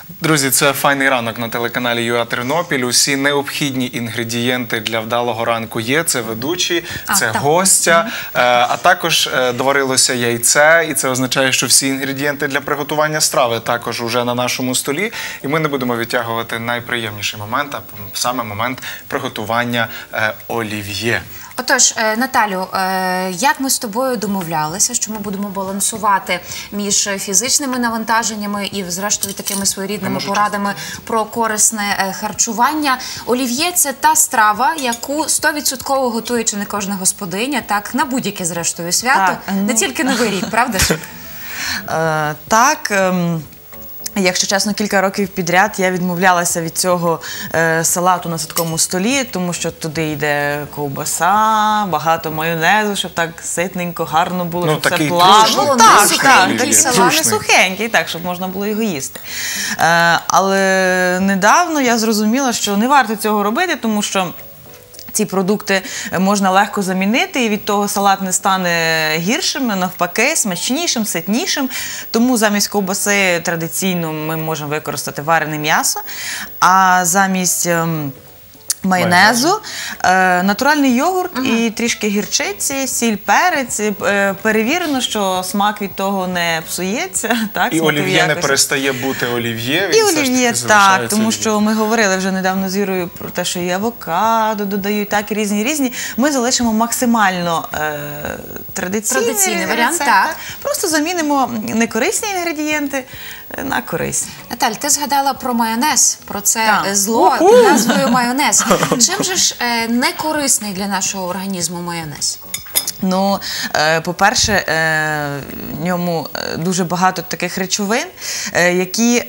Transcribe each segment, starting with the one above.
Друзі, це «Файний ранок» на телеканалі ЮА Тернопіль. Усі необхідні інгредієнти для вдалого ранку є. Це ведучі, це гостя, а також доварилося яйце. І це означає, що всі інгредієнти для приготування страви також уже на нашому столі. І ми не будемо відтягувати найприємніший момент, а саме момент приготування олів'є. Отож, Наталю, як ми з тобою домовлялися, що ми будемо балансувати між фізичними навантаженнями і, зрештою, такими своєрідними порадами про корисне харчування. Олів'є – це та страва, яку 100% готує чи не кожна господиня, так, на будь-яке, зрештою, свято, не тільки Новий рік, правда ж? Так. Якщо чесно, кілька років підряд я відмовлялася від цього салату на святковому столі, тому що туди йде ковбаса, багато майонезу, щоб так ситненько, гарно було, щоб все плавно. Такий салат не сухенький, так, щоб можна було його їсти. Але недавно я зрозуміла, що не варто цього робити, тому що ці продукти можна легко замінити, і від того салат не стане гіршим, навпаки, смачнішим, ситнішим. Тому замість ковбаси традиційно ми можемо використати варене м'ясо, а замість майонезу, натуральний йогурт і трішки гірчиці, сіль, перець. Перевірено, що смак від того не псується. І олів'є не перестає бути олів'є. І олів'є, так, тому що ми говорили вже недавно з Ірою про те, що і авокадо додають, так, і різні. Ми залишимо максимально традиційний варіант, так. Просто замінимо некорисні інгредієнти на корисні. Наталь, ти згадала про майонез, про це зло під назвою майонез. Чим же ж не корисний для нашого організму майонез? Ну, по-перше, в ньому дуже багато таких речовин, які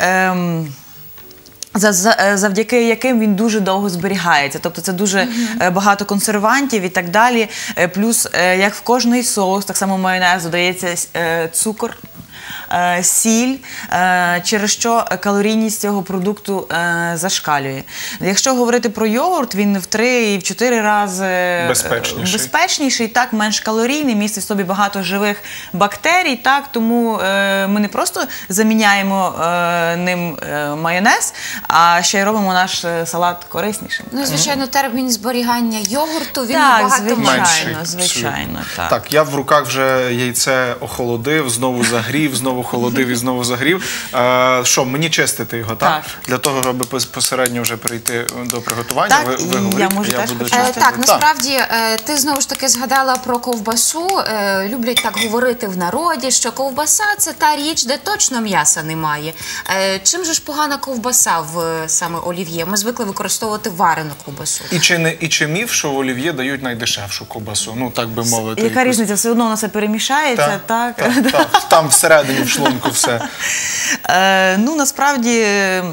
завдяки яким він дуже довго зберігається. Тобто це дуже багато консервантів і так далі. Плюс, як в кожний соус, так само майонез додається цукор, сіль, через що калорійність цього продукту зашкалює. Якщо говорити про йогурт, він в 3 і в 4 рази безпечніший, так, менш калорійний, містить в собі багато живих бактерій, так, тому ми не просто заміняємо ним майонез, а ще й робимо наш салат кориснішим. Ну, звичайно, термін зберігання йогурту, він набагато менший. Звичайно, так. Так, я в руках вже яйце охолодив, знову загрів, знову холодив і знову загрів. Що, мені чистити його, так? Для того, щоб безпосередньо вже перейти до приготування, ви говорите, я буду чистити. Так, насправді, ти знову ж таки згадала про ковбасу. Люблять так говорити в народі, що ковбаса – це та річ, де точно м'яса немає. Чим же ж погана ковбаса в саме олів'є? Ми звикли використовувати варену ковбасу. І чи міф, що в олів'є дають найдешевшу ковбасу? Ну, так би мовити. Яка різниця? Все одно воно все перемішається, так? Там всередині в шлунку все. Ну, насправді,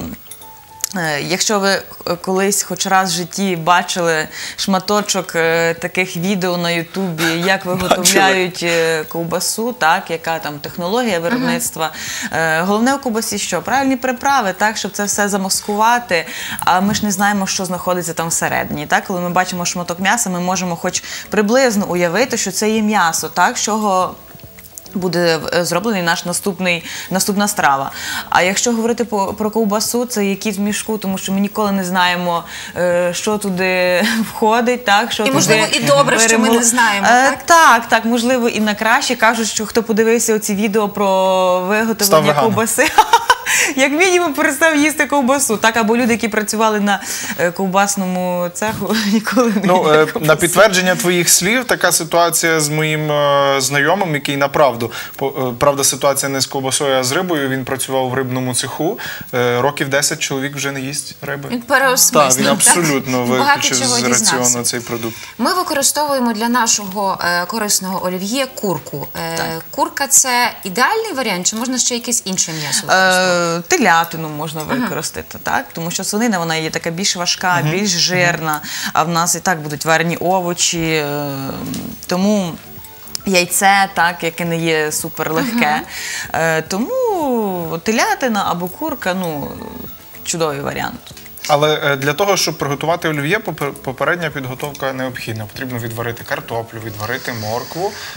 якщо ви колись хоч раз в житті бачили шматочок таких відео на Ютубі, як виготовляють ковбасу, так, яка там технологія виробництва. Головне у ковбасі що? Правильні приправи, так, щоб це все замаскувати, а ми ж не знаємо, що знаходиться там всередині. Так? Коли ми бачимо шматок м'яса, ми можемо хоч приблизно уявити, що це є м'ясо, так, з чого буде зроблений наш наступна страва. А якщо говорити про ковбасу, це якісь в мішку, тому що ми ніколи не знаємо, що туди входить, так, що і, можливо, і добре, що ми не знаємо, так? Так, можливо, і на краще. Кажуть, що хто подивився оці відео про виготовлення ковбаси, як мінімум перестав їсти ковбасу. Так, або люди, які працювали на ковбасному цеху, ніколи не їли ковбасу. На підтвердження твоїх слів, така ситуація з моїм знайомим, який направду, правда, ситуація не з ковбасою, а з рибою, він працював в рибному цеху, років 10 чоловік вже не їсть риби. Він переосмислив. Так, він абсолютно виключив з раціону цей продукт. Ми використовуємо для нашого корисного олів'є курку. Курка – це ідеальний варіант, чи можна ще якесь інше м'ясо використовувати? Телятину можна використати, так? Тому що свинина, вона є така більш важка, більш жирна, а в нас і так будуть варені овочі, тому яйце, так, яке не є суперлегке. Тому телятина або курка, ну, чудовий варіант. Але для того, щоб приготувати олів'є, попередня підготовка необхідна. Потрібно відварити картоплю, відварити моркву, так?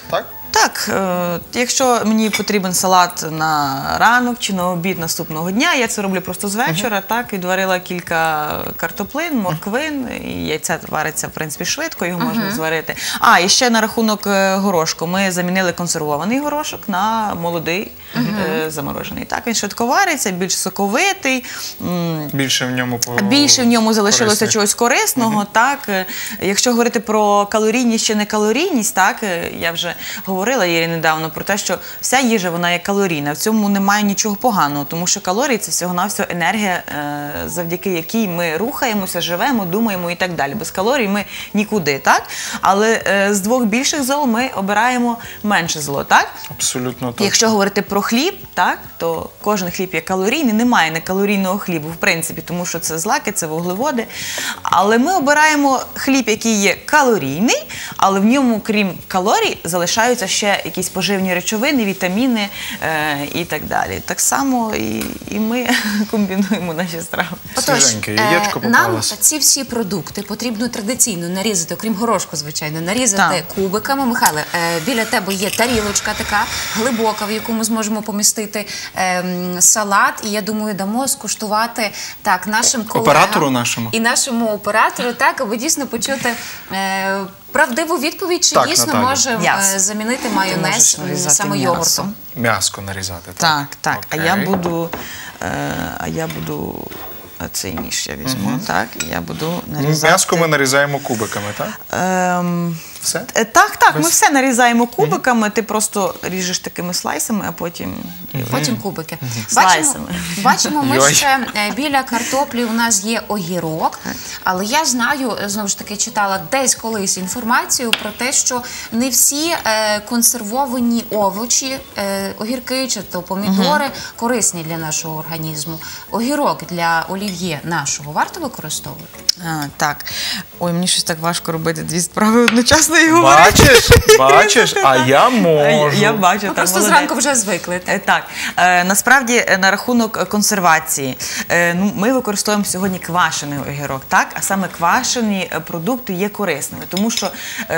Так, якщо мені потрібен салат на ранок чи на обід наступного дня, я це роблю просто з вечора. Так, відварила кілька картоплин, морквин, і яйце вариться, в принципі, швидко, його можна зварити. І ще на рахунок горошку. Ми замінили консервований горошок на молодий, заморожений. Так, він швидко вариться, більш соковитий. Більше в ньому залишилося чогось корисного. Так, якщо говорити про калорійність чи некалорійність, так, я вже говорила Ірі недавно про те, що вся їжа, вона є калорійна. В цьому немає нічого поганого, тому що калорії – це всього-навсього енергія, завдяки якій ми рухаємося, живемо, думаємо і так далі. Без калорій ми нікуди, так? Але з двох більших зол ми обираємо менше зло, так? Абсолютно так. Якщо говорити про хліб, так, то кожен хліб є калорійний, немає некалорійного хлібу, в принципі, тому що це злаки, це вуглеводи. Але ми обираємо хліб, який є калорійний, але в ньому, крім калорій, залишаються ще якісь поживні речовини, вітаміни і так далі. Так само і ми комбінуємо наші страви. Отож, нам ці всі продукти потрібно традиційно нарізати, окрім горошку, звичайно, нарізати кубиками. Михайле, біля тебе є тарілочка така глибока, в яку ми зможемо помістити салат. І я думаю, дамо скуштувати нашим колегам. Оператору нашому. І нашому оператору, так, аби дійсно почути правдиву відповідь, чи дійсно може замінити майонез саме йогуртом. М'яско нарізати. Так. А я буду цей ніж я візьму, так, і я буду нарізати. М'яско ми нарізаємо кубиками, так? Все? Так, ми все нарізаємо кубиками, ти просто ріжеш такими слайсами, а потім... Потім кубики. Слайсами. Бачимо, ми ще біля картоплі у нас є огірок, але я знаю, знову ж таки, читала десь колись інформацію про те, що не всі консервовані овочі, огірки чи то помідори, корисні для нашого організму. Огірок для олів'є нашого варто використовувати? Так. Ой, мені щось так важко робити дві справи одночасно і говорити. Бачиш, а я можу. Я бачу. Ми просто зранку вже звикли. Так, насправді на рахунок консервації. Ми використовуємо сьогодні квашений огірок, так? А саме квашені продукти є корисними, тому що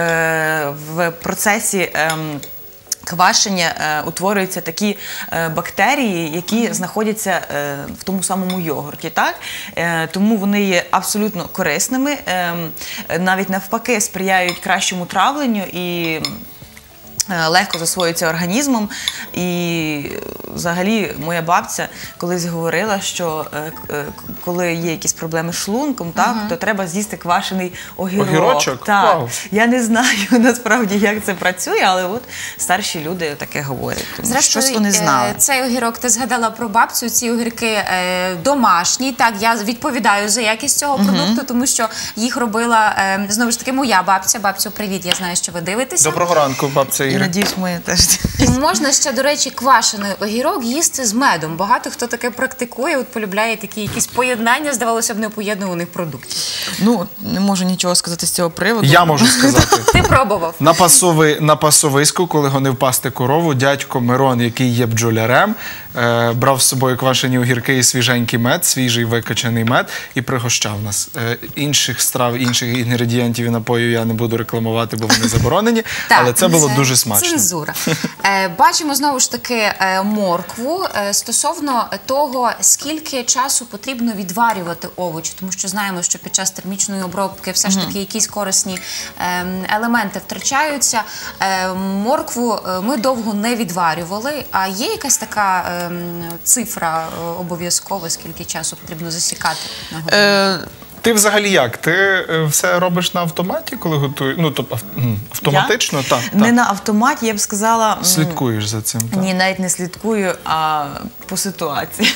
в процесі квашення утворюються такі бактерії, які знаходяться в тому самому йогурті, так? Тому вони є абсолютно корисними, навіть навпаки сприяють кращому травленню і легко засвоюється організмом. І взагалі моя бабця колись говорила, що коли є якісь проблеми з шлунком, то треба з'їсти квашений огірок. Огірочок? Так. Вау. Я не знаю насправді, як це працює, але от старші люди таке говорять. Тому щось вони знали. Цей огірок, ти згадала про бабцю, ці огірки домашні. Так, я відповідаю за якість цього продукту, тому що їх робила, знову ж таки, моя бабця. Бабцю, привіт, я знаю, що ви дивитеся. Доброго ранку, бабця Іра. Надіюсь, ми теж. Можна ще, до речі, квашений огірок їсти з медом. Багато хто таке практикує, от полюбляє такі якісь поєднання, здавалося б, непоєднуваних продуктів. Ну, не можу нічого сказати з цього приводу. Я можу сказати. Ти пробував? На пасовиську, коли гонив пасти корову, дядько Мирон, який є бджолярем, брав з собою квашені огірки і свіженький мед, свіжий викачаний мед, і пригощав нас. Інших страв, інших інгредієнтів і напоїв я не буду рекламувати, бо вони заборонені, але це було дуже смачно. Цензура. Бачимо знову ж таки моркву стосовно того, скільки часу потрібно відварювати овочі, тому що знаємо, що під час термічної обробки все ж таки якісь корисні елементи втрачаються. Моркву ми довго не відварювали, а є якась така цифра обов'язкова, скільки часу потрібно засікати на годину? Ти взагалі як? Ти все робиш на автоматі, коли готуєш? Ну, тобто автоматично? Так. Не на автоматі, я б сказала... Слідкуєш за цим? Ні, навіть не слідкую, а по ситуації.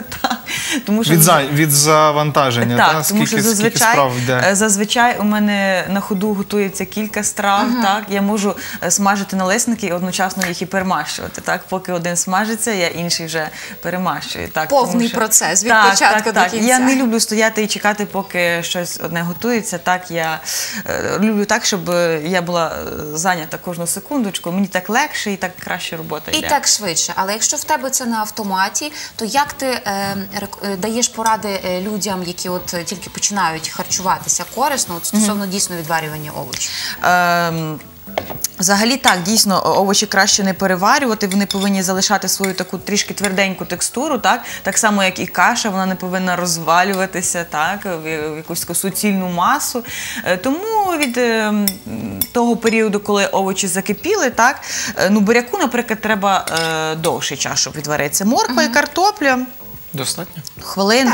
Від завантаження, так? Тому що зазвичай у мене на ходу готується кілька страв, так? Я можу смажити налисники і одночасно їх і перемащувати, так? Поки один смажиться, я інший вже перемащую. Повний процес від початку до кінця. Я не люблю стояти і чекати, поки щось одне готується, так? Я люблю так, щоб я була зайнята кожну секундочку, мені так легше і так краще робота йде. І так швидше. Але якщо в тебе це на автоматі, то як ти даєш поради людям, які от тільки починають харчуватися корисно, от стосовно дійсно відварювання овочів? Взагалі так, дійсно, овочі краще не переварювати, вони повинні залишати свою таку трішки тверденьку текстуру, так само, як і каша, вона не повинна розвалюватися, так, в якусь таку суцільну масу. Тому від того періоду, коли овочі закипіли, так, буряку, наприклад, треба довший час, щоб відваритися. Морква і картопля. Достатньо? Хвилин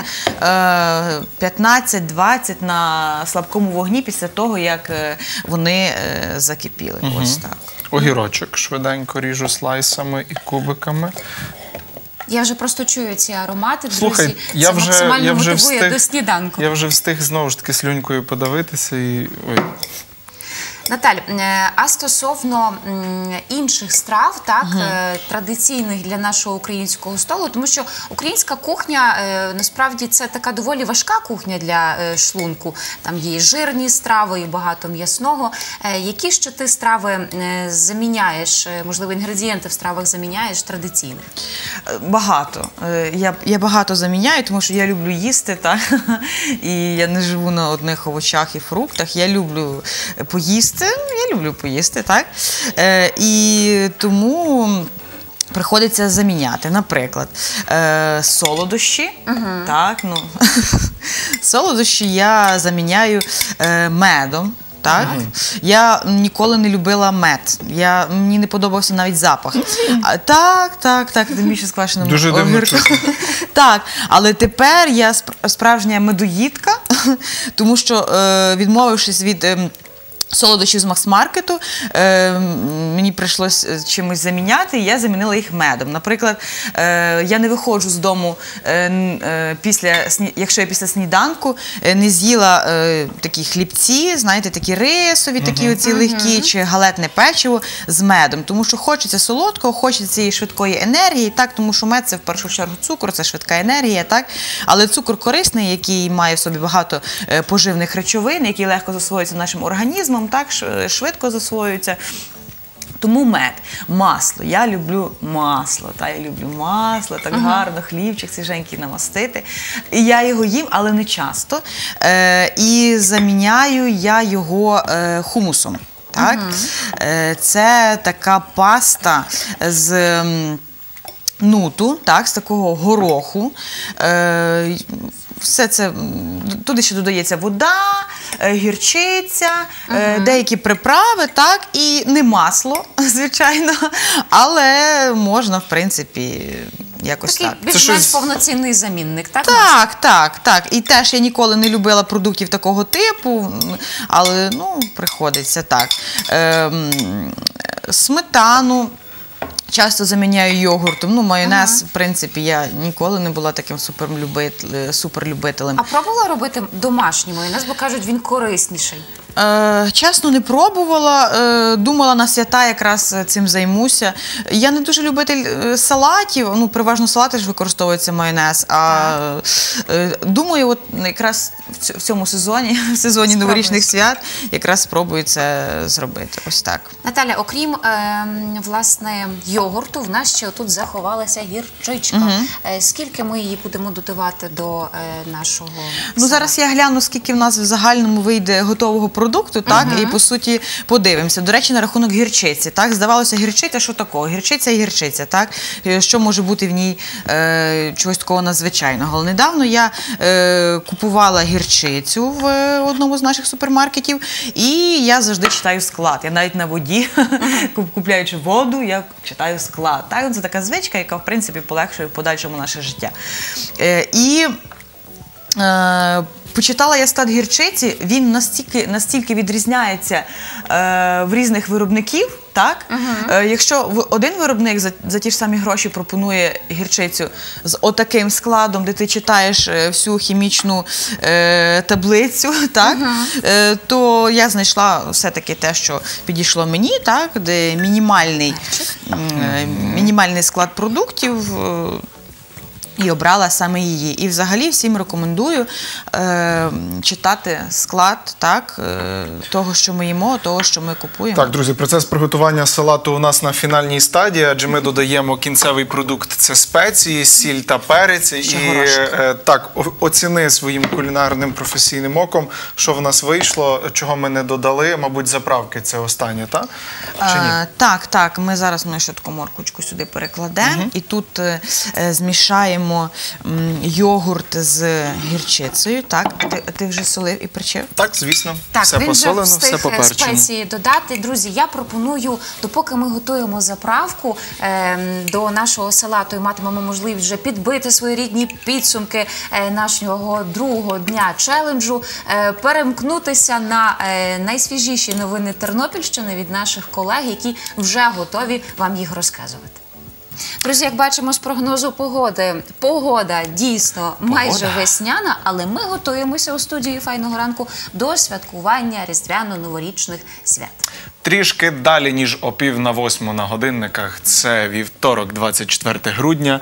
15-20 на слабкому вогні після того, як вони закипіли. Ось так. Огірочок швиденько ріжу слайсами і кубиками. Я вже просто чую ці аромати, друзі. Слухай, це максимально мотивує до сніданку. Я вже встиг знову ж таки слюнькою подавитися і... Ой. Наталь, а стосовно інших страв, так, традиційних для нашого українського столу, тому що українська кухня, насправді, це така доволі важка кухня для шлунку. Там є і жирні страви, і багато м'ясного. Які ще ти страви заміняєш, можливо, інгредієнти в стравах заміняєш традиційних? Багато. Я багато заміняю, тому що я люблю їсти, так? І я не живу на одних овочах і фруктах. Я люблю поїсти. Я люблю поїсти, так? І тому приходиться заміняти. Наприклад, солодощі. Так, солодощі я заміняю медом. Так? Я ніколи не любила мед. Мені не подобався навіть запах. Так, тим більше з квашеним огірком. Дуже дивно. Так, але тепер я справжня медоїдка, тому що, відмовившись від солодощів з Макс-маркету, мені прийшлося чимось заміняти, і я замінила їх медом. Наприклад, я не виходжу з дому, якщо я після сніданку не з'їла такі хлібці, знаєте, такі рисові, такі оці легкі, чи галетне печиво з медом. Тому що хочеться солодкого, хочеться цієї швидкої енергії, так, тому що мед – це в першу чергу цукор, це швидка енергія, так. Але цукор корисний, який має в собі багато поживних речовин, який легко засвоюється нашим організмом, так, швидко засвоюється. Тому мед. Масло. Я люблю масло. Я люблю масло, так гарно, хлібчик свіженький намастити. І я його їм, але не часто. І заміняю я його хумусом. Так? Це така паста з нуту, так, з такого гороху. Все це, туди ще додається вода, гірчиця, деякі приправи, так, і не масло, звичайно, але можна, в принципі, якось так. Такий більш-менш повноцінний замінник, так? Так. І теж я ніколи не любила продуктів такого типу, але, приходиться так. Сметану часто заміняю йогуртом. Майонез, в принципі, я ніколи не була таким суперлюбителем. А пробувала робити домашній майонез, бо кажуть, він корисніший? Чесно, не пробувала. Думала, на свята якраз цим займуся. Я не дуже любитель салатів. Переважно салати ж використовується майонез. А думаю, от якраз в цьому сезоні, в сезоні новорічних свят, якраз спробую це зробити. Ось так. Наталя, окрім, власне, йогурту, в нас ще тут заховалася гірчичка. Скільки ми її будемо додавати до нашого салату? Зараз я гляну, скільки в нас в загальному вийде готового продукту, так, і по суті подивимося. До речі, на рахунок гірчиці, так, здавалося, гірчиця, що такого? Гірчиця і гірчиця, так, що може бути в ній чогось такого надзвичайного. Але недавно я купувала гірчицю в одному з наших супермаркетів, і я завжди читаю склад. Я навіть на воді, купляючи воду, я читаю склад. Так, це така звичка, яка, в принципі, полегшує в подальшому наше життя. Почитала я склад гірчиці, він настільки відрізняється в різних виробників, так? Якщо один виробник за ті ж самі гроші пропонує гірчицю з отаким складом, де ти читаєш всю хімічну таблицю, так? То я знайшла все-таки те, що підійшло мені, так? Де мінімальний склад продуктів. І обрала саме її. І взагалі всім рекомендую читати склад того, що ми їмо, того, що ми купуємо. Так, друзі, процес приготування салату у нас на фінальній стадії, адже ми додаємо кінцевий продукт – це спеції, сіль та перець. І так, оціни своїм кулінарним професійним оком, що в нас вийшло, чого ми не додали. Мабуть, заправки – це останнє, так? Чи ні? Так. Ми зараз ще таку морквочку сюди перекладемо. І тут змішаємо йогурт з гірчицею. Так, ти вже солив і перчив? Так, звісно. Так, все посолено, все поперчено. спеції додати. Друзі, я пропоную, допоки ми готуємо заправку до нашого салату і матимемо можливість вже підбити своєрідні підсумки нашого другого дня челенджу, перемкнутися на найсвіжіші новини Тернопільщини від наших колег, які вже готові вам їх розказувати. Друзі, як бачимо з прогнозу погоди, погода дійсно майже весняна, але ми готуємося у студії «Файного ранку» до святкування різдвяно-новорічних свят. Трішки далі, ніж о 7:45 на годинниках. Це вівторок, 24 грудня.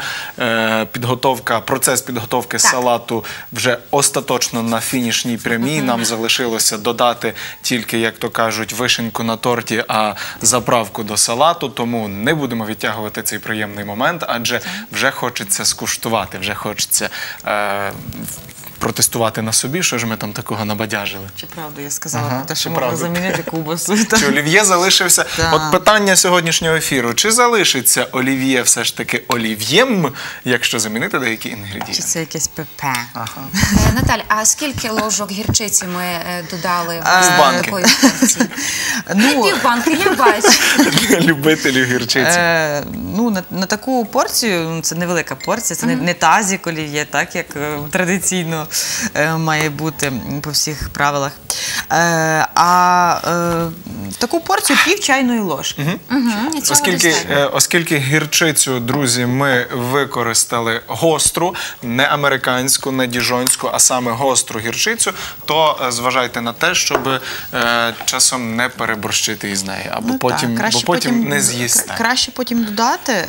Процес підготовки салату вже остаточно на фінішній прямій. Нам залишилося додати тільки, як то кажуть, вишеньку на торті, а заправку до салату. Тому не будемо відтягувати цей приємний момент, адже вже хочеться скуштувати, вже хочеться протестувати на собі, що ж ми там такого набадяжили. Чи правду я сказала про те, що можна замінити ковбасу? Чи олів'є залишився? От питання сьогоднішнього ефіру. Чи залишиться олів'є все ж таки олів'єм, якщо замінити деякі інгредієнти? Чи це якесь ПП? Наталь, а скільки ложок гірчиці ми додали З банки. такої порції? Півбанки, я бачу. Любителів гірчиці. На таку порцію, це невелика порція, це не тазік олів'є, так як традиційно має бути по всіх правилах. Таку порцію пів чайної ложки. Оскільки гірчицю, друзі, ми використали гостру, не американську, не діжонську, а саме гостру гірчицю, то зважайте на те, щоб часом не переборщити із нею, або потім не з'їсти. Краще потім додати,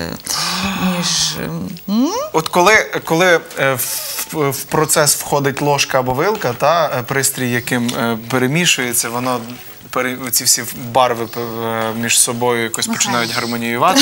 ніж... От коли в процес входить ложка або вилка, пристрій, яким перемішується, воно ці всі барви між собою якось починають гармоніювати.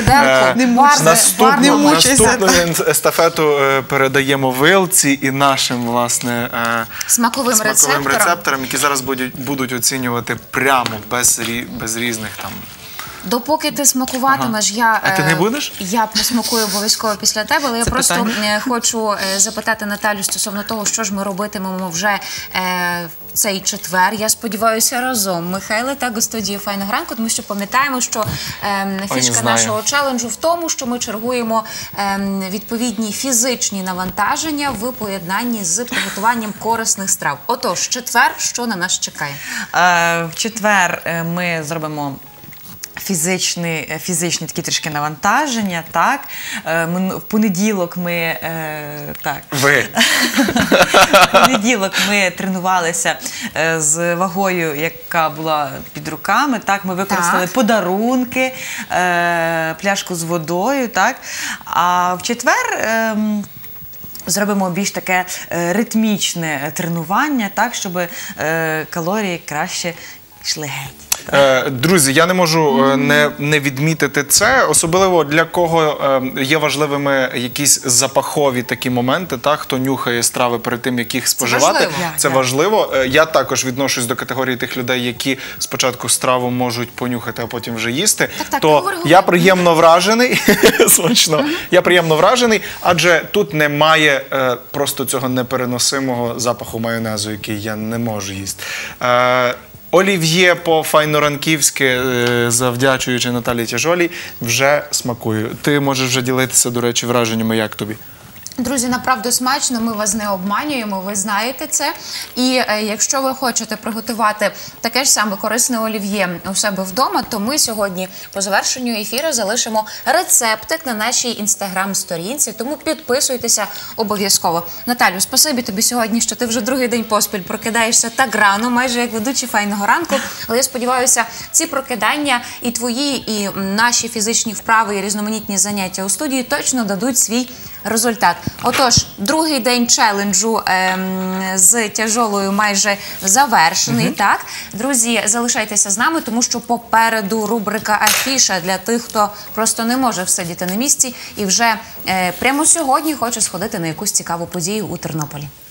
Наступну естафету передаємо вилці і нашим, власне, смаковим рецепторам, які зараз будуть оцінювати прямо, без різних там... Допоки ти смакуватимеш, А ти не будеш? Я посмакую обов'язково після тебе, але я просто хочу запитати Наталю стосовно того, що ж ми робитимемо вже в цей четвер. Я сподіваюся, разом, Михайле, так, у студії «Файного ранку», тому що пам'ятаємо, що фішка нашого челенджу в тому, що ми чергуємо відповідні фізичні навантаження в поєднанні з приготуванням корисних страв. Отож, четвер, що на нас чекає? В четвер ми зробимо фізичні такі трішки навантаження, так. В понеділок ми... В понеділок ми тренувалися з вагою, яка була під руками, так. Ми використали подарунки, пляшку з водою, так. А в четвер... зробимо більш таке ритмічне тренування, так, щоб калорії краще йшли геть. Друзі, я не можу не відмітити це, особливо для кого є важливими якісь запахові такі моменти, хто нюхає страви перед тим, як їх споживати. Це важливо. Я також відношусь до категорії тих людей, які спочатку страву можуть понюхати, а потім вже їсти. То я приємно вражений, смачно, я приємно вражений, адже тут немає просто цього непереносимого запаху майонезу, який я не можу їсти. Олів'є по-файноранківськи, завдячуючи Наталії Тяжолій, вже смакую. Ти можеш вже ділитися, до речі, враженнями, як тобі? Друзі, направду смачно, ми вас не обманюємо, ви знаєте це. І якщо ви хочете приготувати таке ж саме корисне олів'є у себе вдома, то ми сьогодні по завершенню ефіру залишимо рецептик на нашій інстаграм-сторінці, тому підписуйтеся обов'язково. Наталю, спасибі тобі сьогодні, що ти вже другий день поспіль прокидаєшся так рано, майже як ведучий «Файного ранку». Але я сподіваюся, ці прокидання і твої, і наші фізичні вправи, і різноманітні заняття у студії точно дадуть свій результат. Отож, другий день челенджу з тяжолою майже завершений. Так, друзі, залишайтеся з нами, тому що попереду рубрика «Афіша» для тих, хто просто не може всидіти на місці і вже прямо сьогодні хоче сходити на якусь цікаву подію у Тернополі.